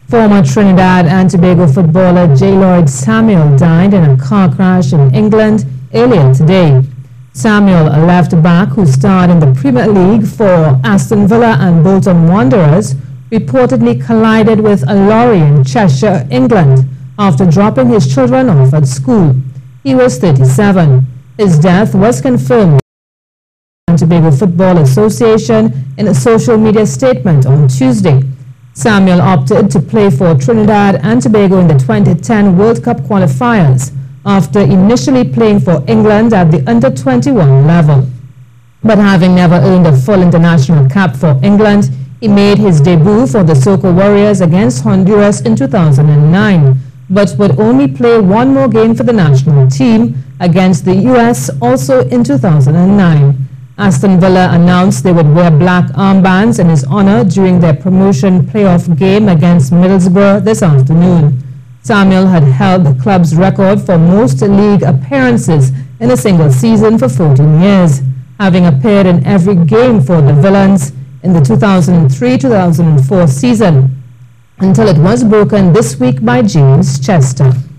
Former Trinidad and Tobago footballer Jlloyd Samuel died in a car crash in England earlier today. Samuel, a left-back who starred in the Premier League for Aston Villa and Bolton Wanderers, reportedly collided with a lorry in Cheshire, England, after dropping his children off at school. He was 37. His death was confirmed by the Tobago Football Association in a social media statement on Tuesday. Samuel opted to play for Trinidad and Tobago in the 2010 World Cup qualifiers after initially playing for England at the under-21 level. But having never earned a full international cap for England, he made his debut for the Soca Warriors against Honduras in 2009, but would only play one more game for the national team against the US also in 2009. Aston Villa announced they would wear black armbands in his honor during their promotion playoff game against Middlesbrough this afternoon. Samuel had held the club's record for most league appearances in a single season for 14 years, having appeared in every game for the Villains in the 2003-2004 season, until it was broken this week by James Chester.